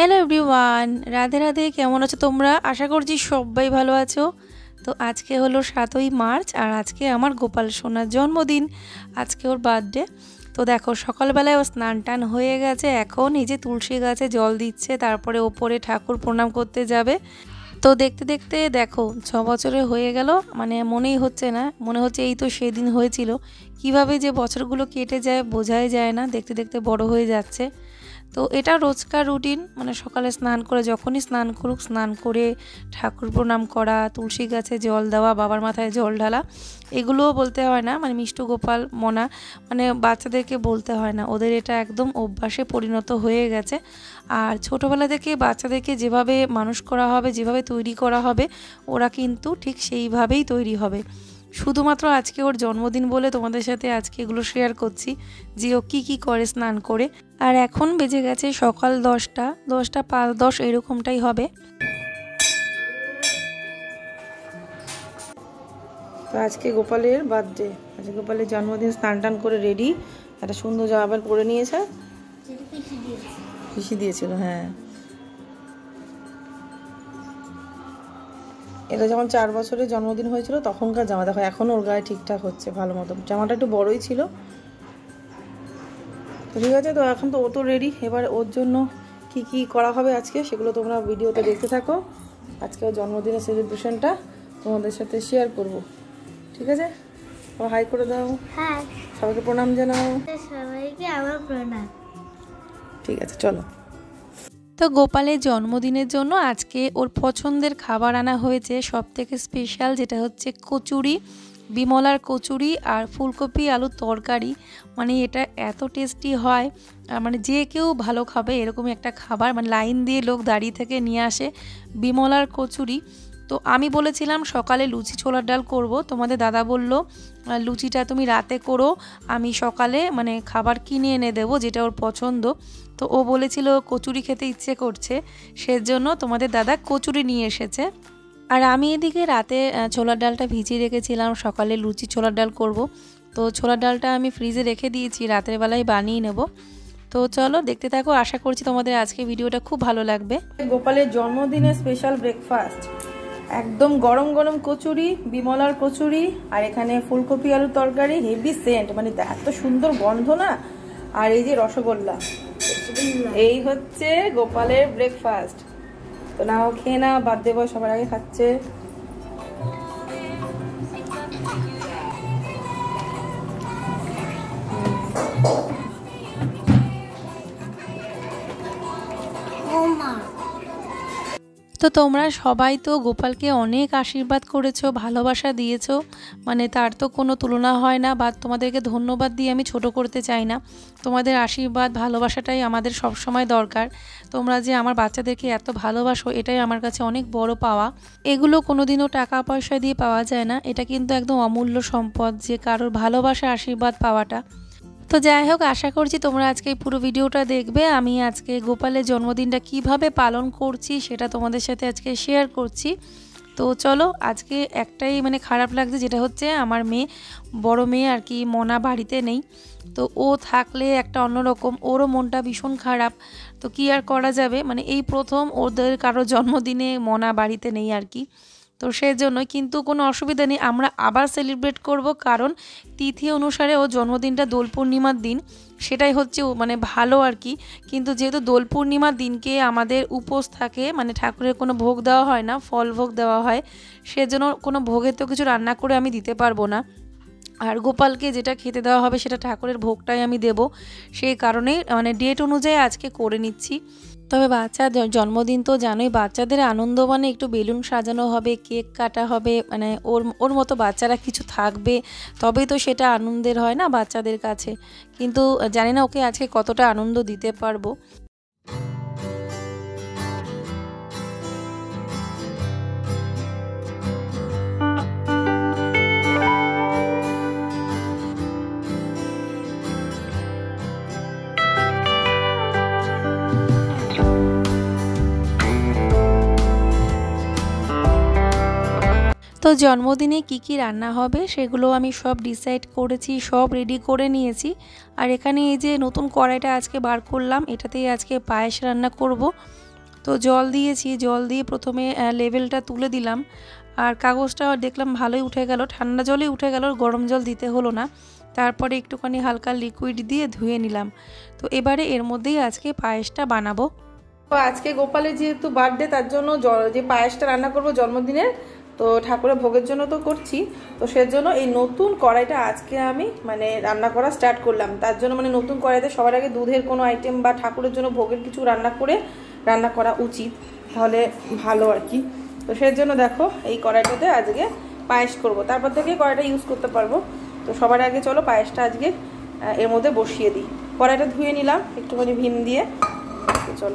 Hello everyone, Radhe Radhe. কেমন আছো তোমরা? আশা করছি সবাই ভালো আছো। তো আজকে হলো 7ই মার্চ আর আজকে আমার গোপাল সোনার জন্মদিন। আজকে ওর বার্থডে। তো দেখো সকালবেলায় ও স্নান টান হয়ে গেছে, এখন এই যে তুলসী গাছে জল দিচ্ছে, তারপরে ওপরে ঠাকুর প্রণাম করতে যাবে। তো দেখতে দেখতে দেখো 6 বছরে হয়ে গেল, মানে মনেই হচ্ছে না, মনে হচ্ছে এই তো সেদিন হয়েছিল। কিভাবে যে বছরগুলো কেটে যায় বোঝাই যায় না, দেখতে দেখতে বড় হয়ে যাচ্ছে। তো এটা রোজকার রুটিন, মানে সকালে স্নান করে যখনই স্নান করুক, স্নান করে ঠাকুর প্রণাম করা, তুলসী গাছে জল দেওয়া, বাবার মাথায় জল ঢালা, এগুলোও বলতে হয় না, মানে মিষ্টু গোপাল মনা, মানে বাচ্চাদেরকে বলতে হয় না, ওদের এটা একদম অভ্যাসে পরিণত হয়ে গেছে। আর ছোটোবেলা থেকে বাচ্চাদেরকে যেভাবে মানুষ করা হবে, যেভাবে তৈরি করা হবে, ওরা কিন্তু ঠিক সেইভাবেই তৈরি হবে। শুধুমাত্র আজকে ওর জন্মদিন বলে তোমাদের সাথে আজকে এগুলো শেয়ার করছি যে ও কী করে স্নান করে। আর এখন বেজে গেছে সকাল 10টা 5:10 এরকমটাই হবে। তো আজকে গোপালের বার্থডে, আজকে গোপালের জন্মদিন। স্নান টান করে রেডি, একটা সুন্দর জামা প্যান্ট পরে নিয়েছে, পিসি দিয়েছিল। হ্যাঁ, এটা যখন 4 বছরের জন্মদিন হয়েছিল তখনকার জামা। দেখো এখন ওর গায়ে ঠিকঠাক হচ্ছে ভালো মতো, জামাটা একটু বড়ই ছিল। তো ঠিক আছে, তো এখন তো ও তো রেডি। এবার ওর জন্য কি কি করা হবে আজকে সেগুলো তোমরা ভিডিওতে দেখতে থাকো। আজকে ওর জন্মদিনের সেলিব্রেশনটা তোমাদের সাথে শেয়ার করব, ঠিক আছে? ও হাই করে দাও। হ্যাঁ, সবাইকে প্রণাম জানাও। সবাইকে আমার প্রণাম। ঠিক আছে, চলো। তো গোপালের জন্মদিনের জন্য আজকে ওর পছন্দের খাবার আনা হয়েছে, সব থেকে স্পেশাল, যেটা হচ্ছে কচুরি, বিমলার কচুরি আর ফুলকপি আলুর তরকারি। মানে এটা এত টেস্টি হয়, মানে যে কেউ ভালো খাবে এরকমই একটা খাবার। মানে লাইন দিয়ে লোক দাঁড়িয়ে থেকে নিয়ে আসে বিমলার কচুরি। তো আমি বলেছিলাম সকালে লুচি ছোলার ডাল করব, তোমাদের দাদা বলল লুচিটা তুমি রাতে করো, আমি সকালে মানে খাবার কিনে এনে দেবো যেটা ওর পছন্দ। তো ও বলেছিল কচুরি খেতে ইচ্ছে করছে, সেজন্য তোমাদের দাদা কচুরি নিয়ে এসেছে। আর আমি এদিকে রাতে ছোলার ডালটা ভিজিয়ে রেখেছিলাম, সকালে লুচি ছোলার ডাল করব। তো ছোলার ডালটা আমি ফ্রিজে রেখে দিয়েছি, রাতের বেলায় বানিয়ে নেব। তো চলো দেখতে থাকো, আশা করছি তোমাদের আজকে ভিডিওটা খুব ভালো লাগবে। গোপালের জন্মদিনের স্পেশাল ব্রেকফাস্ট, একদম গরম গরম কচুরি, বিমলার কচুরি, আর এখানে ফুলকপি আলুর তরকারি, হেভি সেন্ট, মানে এত সুন্দর গন্ধ না। আর এই যে রসগোল্লা, এই হচ্ছে গোপালের ব্রেকফাস্ট। তো নাও খেয়ে না, বাদ দেবো, সবার আগে খাচ্ছে। তো তোমরা সবাই তো গোপালকে অনেক আশীর্বাদ করেছো, ভালোবাসা দিয়েছো, মানে তার তো কোনো তুলনা হয় না। বা তোমাদেরকে ধন্যবাদ দিয়ে আমি ছোট করতে চাই না, তোমাদের আশীর্বাদ ভালোবাসাটাই আমাদের সব সময় দরকার। তোমরা যে আমার বাচ্চাদেরকে এত ভালোবাসো, এটাই আমার কাছে অনেক বড় পাওয়া। এগুলো কোনোদিনও টাকা পয়সা দিয়ে পাওয়া যায় না, এটা কিন্তু একদম অমূল্য সম্পদ, যে কারোর ভালোবাসা আশীর্বাদ পাওয়াটা। তো যাই হোক, আশা করছি তোমরা আজকে পুরো ভিডিওটা দেখবে। আমি আজকে গোপালের জন্মদিনটা কিভাবে পালন করছি সেটা তোমাদের সাথে আজকে শেয়ার করছি। তো চলো, আজকে একটাই মানে খারাপ লাগছে, যেটা হচ্ছে আমার মেয়ে, বড় মেয়ে আর কি, মনা বাড়িতে নেই। তো ও থাকলে একটা অন্যরকম, ওরও মনটা ভীষণ খারাপ। তো কি আর করা যাবে, মানে এই প্রথম ওদের কারো জন্মদিনে মনা বাড়িতে নেই আর কি। তো সেজন্য কিন্তু কোনো অসুবিধা নেই, আমরা আবার সেলিব্রেট করব, কারণ তিথি অনুসারে ও জন্মদিনটা দোল পূর্ণিমার দিন, সেটাই হচ্ছে মানে ভালো আর কি। কিন্তু যেহেতু দোল পূর্ণিমার দিনকে আমাদের উপোস থাকে, মানে ঠাকুরের কোনো ভোগ দেওয়া হয় না, ফল ভোগ দেওয়া হয়, সেজন্য কোনো ভোগের তো কিছু রান্না করে আমি দিতে পারবো না। আর গোপালকে যেটা খেতে দেওয়া হবে সেটা ঠাকুরের ভোগটাই আমি দেব, সেই কারণেই মানে ডেট অনুযায়ী আজকে করে নিচ্ছি। তবে বাচ্চা জন্মদিন তো জানোই, বাচ্চাদের আনন্দ মানে একটু বেলুন সাজানো হবে, কেক কাটা হবে, মানে ওর মতো বাচ্চারা কিছু থাকবে, তবেই তো সেটা আনন্দের হয় না বাচ্চাদের কাছে। কিন্তু জানি না ওকে আজকে কতটা আনন্দ দিতে পারবো। তো জন্মদিনে কি কি রান্না হবে সেগুলো আমি সব ডিসাইড করেছি, সব রেডি করে নিয়েছি। আর এখানে এই যে নতুন কড়াইটা আজকে বার করলাম, এটাতেই আজকে পায়েস রান্না করব। তো জল দিয়েছি, জল দিয়ে প্রথমে লেভেলটা তুলে দিলাম, আর কাগজটা দেখলাম ভালোই উঠে গেল, ঠান্ডা জলেই উঠে গেল, গরম জল দিতে হলো না। তারপরে একটুখানি হালকা লিকুইড দিয়ে ধুয়ে নিলাম। তো এবারে এর মধ্যেই আজকে পায়েসটা বানাবো। তো আজকে গোপালের যেহেতু বার্থডে, তার জন্য যে পায়েসটা রান্না করব জন্মদিনের, তো ঠাকুরের ভোগের জন্য তো করছি, তো সেজন্য এই নতুন কড়াইটা আজকে আমি মানে রান্না করা স্টার্ট করলাম। তার জন্য মানে নতুন কড়াইতে সবার আগে দুধের কোনো আইটেম বা ঠাকুরের জন্য ভোগের কিছু রান্না করা উচিত, তাহলে ভালো আর কি। তো সেজন্য দেখো এই কড়াইটাতে আজকে পায়েস করব, তারপর থেকে কড়াইটা ইউজ করতে পারবো। তো সবার আগে চলো পায়েসটা আজকে এর মধ্যে বসিয়ে দিই। কড়াইটা ধুয়ে নিলাম একটুখানি ভিম দিয়ে। তো চলো।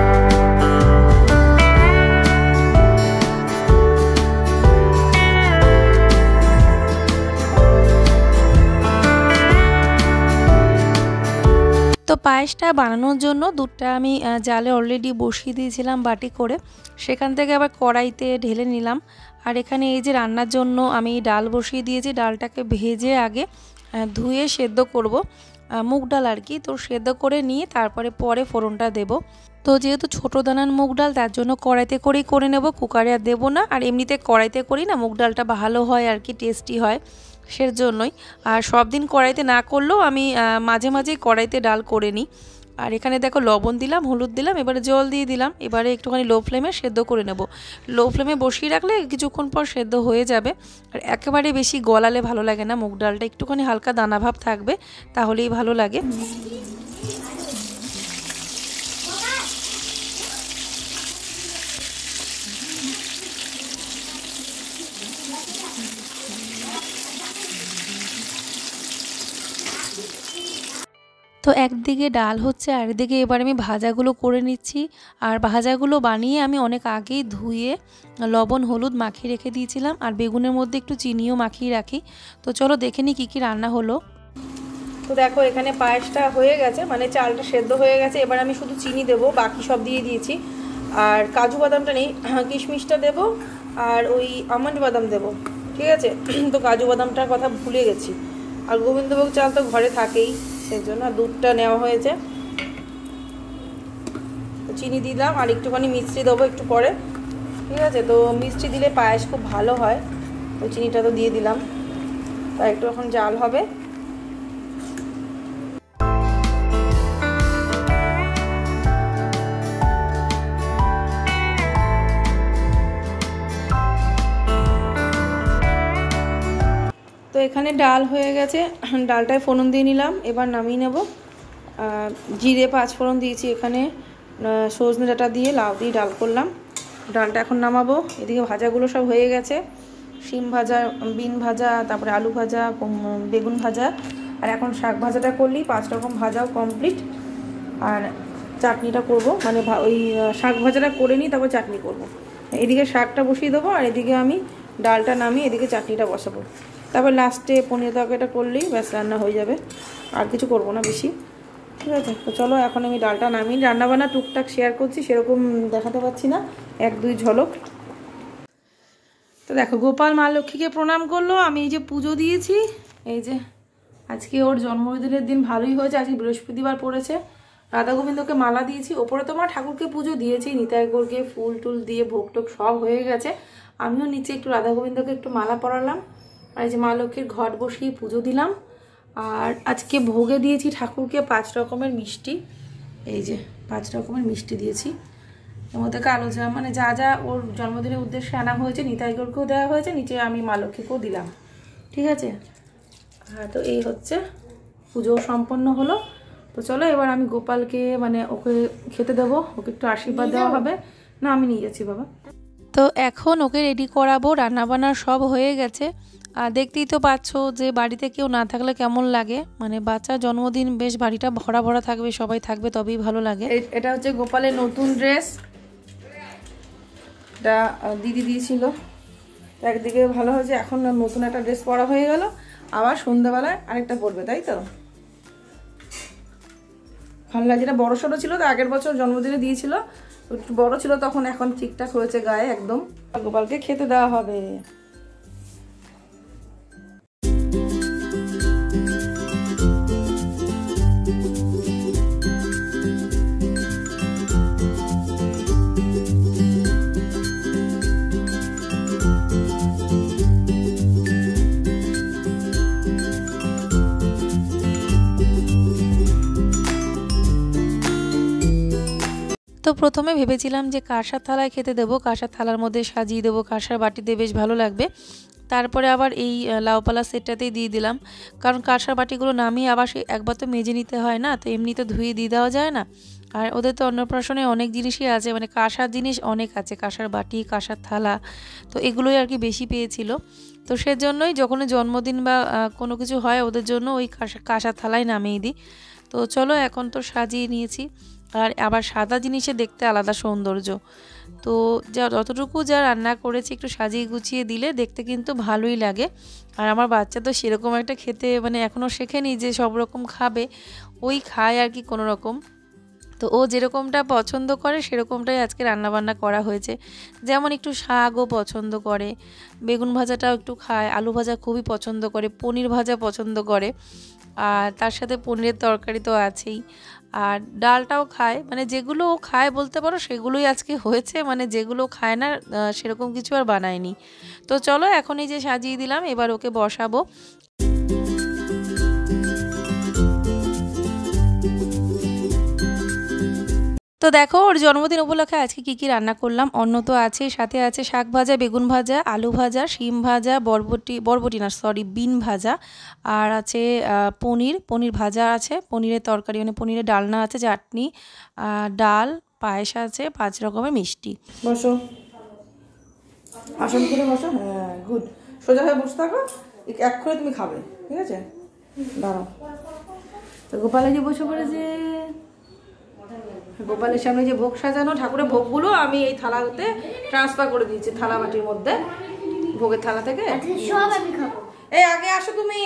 তো পায়েসটা বানানোর জন্য দুধটা আমি জালে অলরেডি বসিয়ে দিয়েছিলাম বাটি করে, সেখান থেকে আবার কড়াইতে ঢেলে নিলাম। আর এখানে এই যে রান্নার জন্য আমি ডাল বসিয়ে দিয়েছি, ডালটাকে ভেজে আগে ধুয়ে সেদ্ধ করব, মুগ ডাল আর কি। তো সেদ্ধ করে নিয়ে পরে ফোড়নটা দেব। তো যেহেতু ছোটো দানার মুগ ডাল, তার জন্য কড়াইতে করেই করে নেব, কুকারে আর দেবো না। আর এমনিতে কড়াইতে করি না, মুগ ডালটা ভালো হয় আর কি, টেস্টি হয়, সেজন্যই। আর সব দিন কড়াইতে না করলেও আমি মাঝে মাঝেই কড়াইতে ডাল করে নিই। আর এখানে দেখো লবণ দিলাম, হলুদ দিলাম, এবারে জল দিয়ে দিলাম। এবারে একটুখানি লো ফ্লেমে সেদ্ধ করে নেব। লো ফ্লেমে বসিয়ে রাখলে কিছুক্ষণ পর সেদ্ধ হয়ে যাবে। আর একেবারে বেশি গলালে ভালো লাগে না মুগ ডালটা, একটুখানি হালকা দানা ভাব থাকবে, তাহলেই ভালো লাগে। তো একদিকে ডাল হচ্ছে, আর একদিকে এবার আমি ভাজাগুলো করে নিচ্ছি। আর ভাজাগুলো বানিয়ে আমি অনেক আগেই ধুয়ে লবণ হলুদ মাখিয়ে রেখে দিয়েছিলাম, আর বেগুনের মধ্যে একটু চিনিও মাখিয়ে রাখি। তো চলো দেখে নিই কী কী রান্না হলো। তো দেখো এখানে পায়েসটা হয়ে গেছে, মানে চালটা সেদ্ধ হয়ে গেছে। এবার আমি শুধু চিনি দেবো, বাকি সব দিয়ে দিয়েছি। আর কাজু বাদামটা নেই, কিশমিশটা দেবো, আর ওই আমন্ড বাদাম দেবো, ঠিক আছে। তো কাজু বাদামটার কথা ভুলে গেছি। আর গোবিন্দভোগ চাল তো ঘরে থাকেই, সেই জন্য দুধটা নেওয়া হয়েছে। চিনি দিলাম, আর একটুখানি মিষ্টি দেবো একটু পরে, ঠিক আছে। তো মিষ্টি দিলে পায়েস খুব ভালো হয়, তো চিনিটা তো দিয়ে দিলাম। তাই একটু এখন জাল হবে। তো এখানে ডাল হয়ে গেছে, ডালটায় ফোড়ন দিয়ে নিলাম। এবার নামিয়ে নেব। জিরে 5 ফোড়ন দিয়েছি এখানে, সজনে ডাঁটা দিয়ে লাউ দিয়ে ডাল করলাম। ডালটা এখন নামাবো। এদিকে ভাজাগুলো সব হয়ে গেছে, শিম ভাজা, বিন ভাজা, তারপরে আলু ভাজা, বেগুন ভাজা, আর এখন শাক ভাজাটা করলেই 5 রকম ভাজাও কমপ্লিট। আর চাটনিটা করব, মানে ওই শাক ভাজাটা করে নিই, তারপর চাটনি করব। এদিকে শাকটা বসিয়ে দেবো, আর এদিকে আমি ডালটা নামিয়ে এদিকে চাটনিটা বসাবো। তারপর লাস্টে পনির তরকারিটা করলেই ব্যাস রান্না হয়ে যাবে, আর কিছু করব না বেশি, ঠিক আছে। তো চলো এখন আমি ডালটা নামিয়ে রান্নাবান্না টুকটাক শেয়ার করছি, সেরকম দেখাতে পারছি না, 1-2 ঝলক। তো দেখো গোপাল মা লক্ষ্মীকে প্রণাম করলো। আমি এই যে পুজো দিয়েছি, এই যে আজকে ওর জন্মদিনের দিন ভালোই হয়েছে, আজকে বৃহস্পতিবার পড়েছে। রাধা গোবিন্দকে মালা দিয়েছি, ওপরে তো মা ঠাকুরকে পুজো দিয়েছি, নিতাই গৌরকে ফুল টুল দিয়ে ভোগ টোক সব হয়ে গেছে। আমিও নিচে একটু রাধা গোবিন্দকে একটু মালা পরালাম, আর এই যে মা লক্ষ্মীর ঘট বসিয়ে পুজো দিলাম। আর আজকে ভোগে দিয়েছি ঠাকুরকে 5 রকমের মিষ্টি, এই যে 5 রকমের মিষ্টি দিয়েছি। এর মধ্যে কালো জাম, মানে যা যা ওর জন্মদিনের উদ্দেশ্যে আনা হয়েছে, নিতাই গৌরকেও দেওয়া হয়েছে, নিচে আমি মা লক্ষ্মীকেও দিলাম, ঠিক আছে। হ্যাঁ, তো এই হচ্ছে পুজো সম্পন্ন হলো। তো চলো এবার আমি গোপালকে মানে ওকে খেতে দেবো, ওকে একটু আশীর্বাদ দেওয়া হবে। না, আমি নিয়ে যাচ্ছি বাবা। তো এখন ওকে রেডি করাবো, রান্নাবান্না সব হয়ে গেছে। আর দেখতেই তো পাচ্ছ যে বাড়িতে কেউ না থাকলে কেমন লাগে, মানে বাচ্চার জন্মদিন বেশ বাড়িটা ভরা ভরা থাকবে, সবাই থাকবে তবেই ভালো লাগে। এটা হচ্ছে গোপালের নতুন ড্রেস, এটা দিদি দিয়েছিল। একদিকে ভালো হয়েছে, এখন নতুন একটা ড্রেস পরা হয়ে গেল, আবার সন্ধ্যাবেলায় আরেকটা পরবে, তাই তো ভালো লাগে। যেটা বড় সড়ো ছিল, তো আগের বছর জন্মদিনে দিয়েছিল, একটু বড় ছিল তখন, এখন ঠিকঠাক হয়েছে গায়ে একদম। গোপালকে খেতে দেওয়া হবে। তো প্রথমে ভেবেছিলাম যে কাঁসার থালায় খেতে দেবো, কাঁসার থালার মধ্যে সাজিয়ে দেবো, কাঁসার বাটিতে বেশ ভালো লাগবে। তারপরে আবার এই লাউপালা সেটটাতেই দিয়ে দিলাম, কারণ কাঁসার বাটিগুলো নামিয়ে আবার একবার তো মেজে নিতে হয় না, তো এমনি তো ধুয়ে দিয়ে দেওয়া যায় না। আর ওদের তো অন্নপ্রাশনে অনেক জিনিসই আছে, মানে কাঁসার জিনিস অনেক আছে, কাঁসার বাটি, কাঁসার থালা, তো এগুলোই আর কি বেশি পেয়েছিল। তো সেজন্যই যখন জন্মদিন বা কোনো কিছু হয় ওদের জন্য ওই কাঁসার থালায় নামিয়ে দিই। তো চলো এখন তো সাজিয়ে নিয়েছি, আর আবার সাদা জিনিসে দেখতে আলাদা সৌন্দর্য। তো যতটুকু যা রান্না করেছি একটু সাজিয়ে গুছিয়ে দিলে দেখতে কিন্তু ভালোই লাগে। আর আমার বাচ্চা তো সেরকম একটা খেতে মানে এখনও শেখেনি যে সব রকম খাবে, ওই খায় আর কি কোনো রকম। তো ও যেরকমটা পছন্দ করে সেরকমটাই আজকে রান্নাবান্না করা হয়েছে। যেমন একটু শাকও পছন্দ করে, বেগুন ভাজাটাও একটু খায়, আলু ভাজা খুবই পছন্দ করে, পনির ভাজা পছন্দ করে, আর তার সাথে পনিরের তরকারি তো আছেই, আর ডালটাও খায়। মানে যেগুলো ও খায় বলতে পারো সেগুলোই আজকে হয়েছে, মানে যেগুলো খায় না সেরকম কিছু আর বানায়নি। তো চলো এখন এই যে সাজিয়ে দিলাম, এবার ওকে বসাবো। তো দেখো ওর জন্মদিন উপলক্ষে আজকে কি রান্না করলাম। অন্ন তো আছে, সাথে আছে শাক ভাজা, বেগুন ভাজা, আলু ভাজা, শিম ভাজা, বরবটি না সরি বিন ভাজা, আর আছে পনির ভাজা আছে, পনিরের তরকারি মানে পনিরের ডালনা আছে, চাটনি, ডাল, পায়েস আছে, 5 রকমের মিষ্টি। বসো, আসন করে বসো। হ্যাঁ গুড, সোজা হয়ে বসে থাকো, এক্ষুনি তুমি খাবে, ঠিক আছে? দাঁড়াও। তো গোপালে যে বসে পড়েছে, গোপালের সামনে যে ভোগ সাজানো, ঠাকুরের ভোগগুলো আমি এই থালাতে ট্রান্সফার করে দিয়েছি, থালা বাটির মধ্যে, ভোগের থালা থেকে সব আমি খাবো। এই আগে আসো তুমি।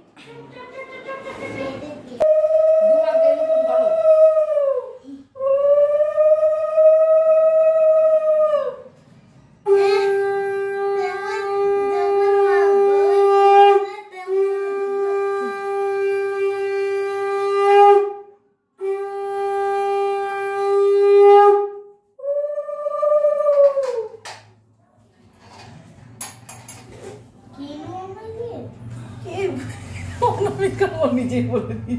নিজে বলে দিই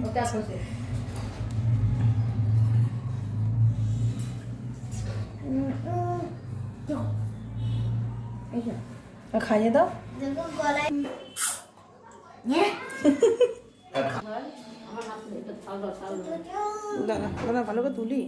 খাইয়ে দাও। দাদা ভালো করে তুলি।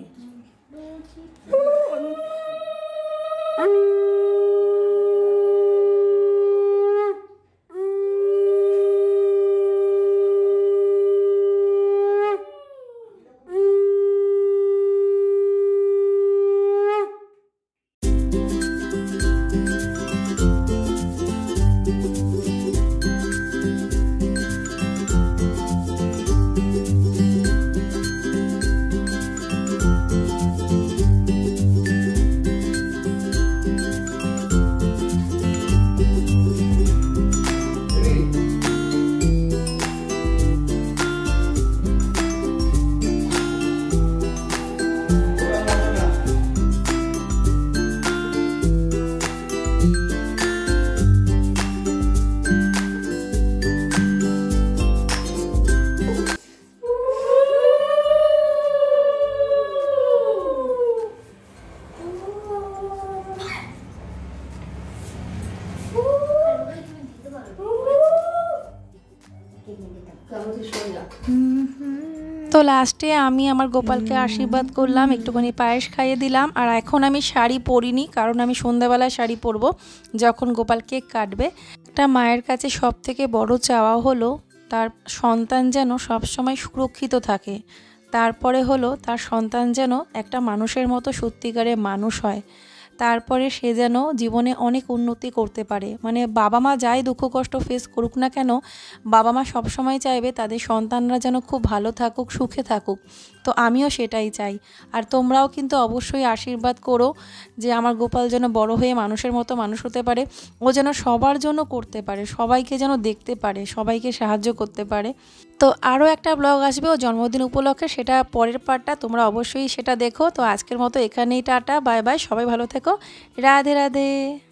তো লাস্টে আমি আমার গোপালকে আশীর্বাদ করলাম, একটুখানি পায়েস খাইয়ে দিলাম। আর এখন আমি শাড়ি পরিনি, কারণ আমি সন্ধ্যাবেলায় শাড়ি পরবো যখন গোপাল কেক কাটবে। একটা মায়ের কাছে সব থেকে বড় চাওয়া হলো তার সন্তান যেন সবসময় সুরক্ষিত থাকে, তারপরে হলো তার সন্তান যেন একটা মানুষের মতো সত্যিকারের মানুষ হয়, তারপরে সে যেন জীবনে অনেক উন্নতি করতে পারে। মানে বাবা মা যাই দুঃখ কষ্ট ফেস করুক না কেন, বাবা মা সবসময় চাইবে তাদের সন্তানরা যেন খুব ভালো থাকুক, সুখে থাকুক। তো আমিও সেটাই চাই। আর তোমরাও কিন্তু অবশ্যই আশীর্বাদ করো যে আমার গোপাল যেন বড় হয়ে মানুষের মতো মানুষ হতে পারে, ও যেন সবার জন্য করতে পারে, সবাইকে যেন দেখতে পারে, সবাইকে সাহায্য করতে পারে। তো আরও একটা ব্লগ আসবে ও জন্মদিন উপলক্ষে, সেটা পরের পার্টটা, তোমরা অবশ্যই সেটা দেখো। তো আজকের মতো এখানেই টাটা, বাই বাই, সবাই ভালো থেকো, রাধে রাধে।